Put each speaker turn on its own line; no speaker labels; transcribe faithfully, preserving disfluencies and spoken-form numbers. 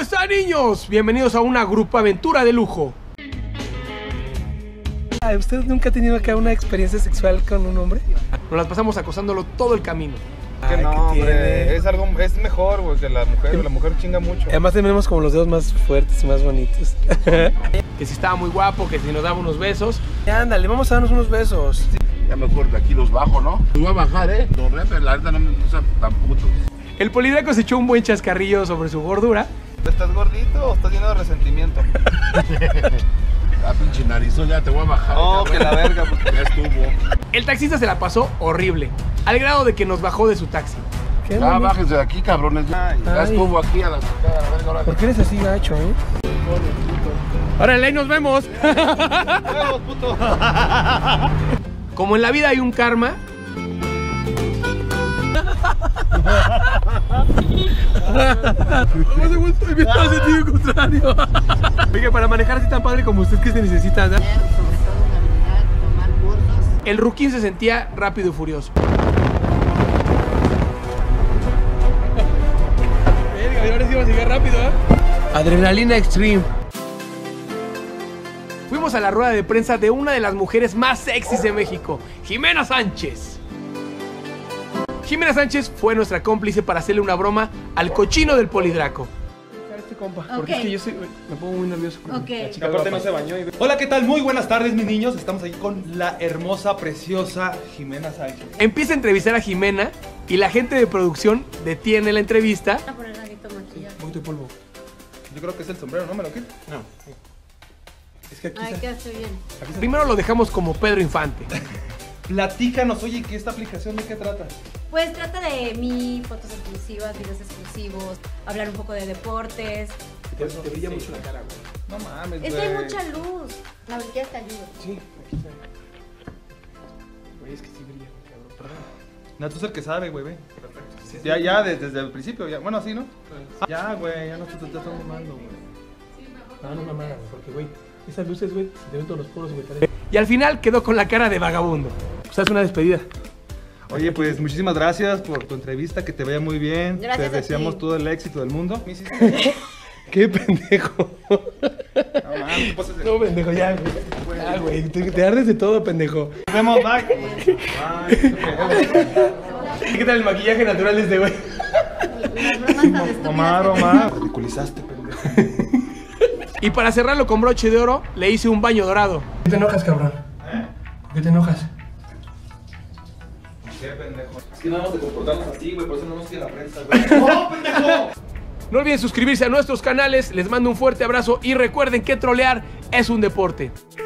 están, niños? Bienvenidos a una grupo aventura de lujo.
¿Usted nunca ha tenido acá una experiencia sexual con un hombre?
Nos las pasamos acosándolo todo el camino.
Que no, hombre, es algo, es mejor, güey, que la mujer, la mujer chinga mucho.
Además tenemos como los dedos más fuertes y más bonitos.
Que si estaba muy guapo, que si nos daba unos besos.
Ándale, vamos a darnos unos besos.
Ya mejor de aquí los bajo, ¿no? Los voy a bajar, ¿eh? Los repes, la verdad no me gustan tan putos.
El Polidraco se echó un buen chascarrillo sobre su gordura.
¿Estás gordito o estás lleno de resentimiento?
La pinche narizón, ya te voy a bajar.
No, que la verga, porque
ya estuvo.
El taxista se la pasó horrible, al grado de que nos bajó de su taxi.
¿Qué,
Ya bájense de aquí, cabrones. Ya, ya estuvo aquí a la verga.
¿Por qué eres así gacho, eh?
¡Órale, ahí nos vemos!
¡Huevos, puto!
Como en la vida hay un karma.
No me estoy viendo el sentido contrario.
Oiga, para manejar así tan padre como usted, ¿qué se necesita? ¿No?
Sobre todo caminar, tomar cursos.
El ruquín se sentía rápido y furioso.
Verga, ahora sí va a seguir rápido, ¿eh?
Adrenalina Extreme. Fuimos a la rueda de prensa de una de las mujeres más sexys de México, Jimena Sánchez. Jimena Sánchez fue nuestra cómplice para hacerle una broma al cochino del Polidraco.
Este compa,
Ok.
porque es que yo soy, me pongo muy nervioso con
Ok.
la chica
Aparte
guapa.
no se bañó y...
Hola, ¿qué tal? Muy buenas tardes, mis niños. Estamos aquí con la hermosa, preciosa Jimena Sánchez.
Empieza a entrevistar a Jimena y la gente de producción detiene la entrevista.
Voy a poner algo maquillaje.
Un poquito de polvo.
Yo creo que es el sombrero, ¿no me lo quito?
No. Es que aquí
Ay,
está.
que estoy bien.
Aquí está.
Primero lo dejamos como Pedro Infante.
Platícanos, oye, ¿qué esta aplicación de qué trata?
Pues trata de mí, fotos exclusivas, videos exclusivos, hablar un poco de deportes.
Te, te brilla mucho la cara, güey.
No mames,
Es que hay
güey.
mucha luz. La maquillaje te ayuda.
Sí, aquí está. Güey, es que sí brilla, cabrón. Perdón.
No, tú eres el que sabe, güey, ve. Perfecto. Ya, ya, desde, desde el principio, ya. Bueno, así, ¿no? Ya, güey, ya no te te estás mamando, güey.
No, no mamada, güey, porque, güey, esas luces, güey, se te ven todos los poros, güey. parece-
Y al final quedó con la cara de vagabundo.
O sea, es una despedida.
Oye, pues muchísimas gracias por tu entrevista, que te vaya muy bien.
Gracias
Te
a
deseamos
ti.
todo el éxito del mundo. Me hiciste-
¡Qué pendejo!
No mames, tú pasas de-
No, pendejo, ya, güey. Ya, güey, te, te ardes de todo, pendejo.
Nos vemos, bye. Bye.
¿Qué tal el maquillaje natural de este güey?
Las bromas tan estúpidas.
Omar,
que-
Omar. Ridiculizaste, pendejo.
Y para cerrarlo con broche de oro, le hice un baño dorado.
¿Por qué te enojas, cabrón? ¿Por qué te enojas?
Qué pendejo. Es que no vamos a comportarnos así, güey, por eso no nos sigue la prensa, güey. ¡No, pendejo!
No olviden suscribirse a nuestros canales, les mando un fuerte abrazo y recuerden que trolear es un deporte.